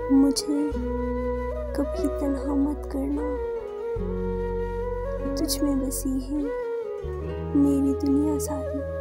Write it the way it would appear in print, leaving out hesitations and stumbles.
मुझे कभी तन्हा मत करना, तुझ में बसी है मेरी दुनिया सारी।